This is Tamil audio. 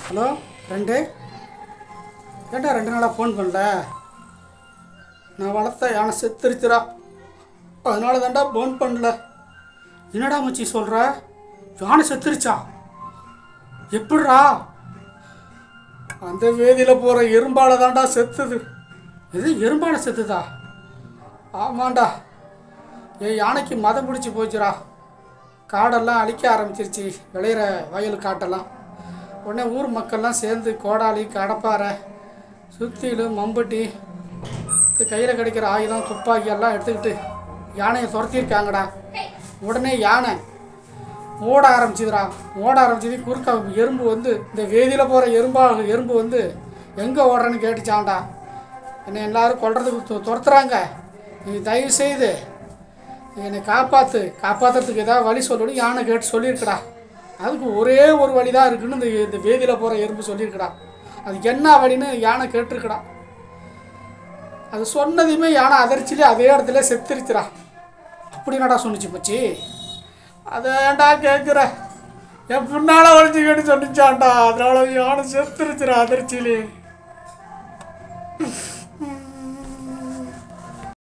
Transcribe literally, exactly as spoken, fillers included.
ஹலோ ரெண்டு ஏன்டா ரெண்டு நாளாக ஃபோன் பண்ணல? நான் வளர்த்த யானை செத்துருச்சுரா, அதனால தான்டா ஃபோன் பண்ணல. என்னடா மச்சி சொல்கிற? யானை செத்துருச்சா? எப்படிரா? அந்த வேதியில் போகிற எறும்பால் தான்டா செத்துது. எது எறும்பால் செத்துதா? ஆமாண்டா, என் யானைக்கு மதம் பிடிச்சி போச்சுரா. காடெல்லாம் அழிக்க ஆரம்பிச்சிருச்சு, விளையிற வயல் காட்டெல்லாம். உடனே ஊர் மக்கள்லாம் சேர்ந்து கோடாலி கடப்பாரை சுத்திலும் மம்பட்டி கையில் கிடைக்கிற ஆயுதம் துப்பாக்கி எல்லாம் எடுத்துக்கிட்டு யானையை துரத்திருக்காங்கடா. உடனே யானை ஓட ஆரம்பிச்சுதுடா. ஓட ஆரம்பிச்சது குறுக்க எறும்பு வந்து இந்த வேதியில் போகிற எறும்பா எறும்பு வந்து எங்கே ஓடுறேன்னு கேட்டுச்சான்டா. என்னை எல்லோரும் கொல்றதுக்கு துரத்துறாங்க, நீ தயவு செய்து என்னை காப்பாற்று, காப்பாற்றுறதுக்கு ஏதாவது வழி சொல்லணும் யானை கேட்டு சொல்லியிருக்கடா. அதுக்கு ஒரே ஒரு வழி தான் இருக்குன்னு இந்த இந்த வேதியில் போகிற எறும்பு சொல்லியிருக்கடா. அதுக்கு என்ன வழின்னு யானை கேட்டிருக்கடா. அது சொன்னதையுமே யானை அதிர்ச்சியிலே அதே இடத்துல செத்துருச்சுடா. அப்படின்னாடா சொன்னிச்சு மச்சி? அதேண்டா கேட்குற, என் பின்னால் வலிச்சு கேட்டு சொன்னிச்சான்டா, அதனால யானை செத்துருச்சுடா அதிர்ச்சியிலே.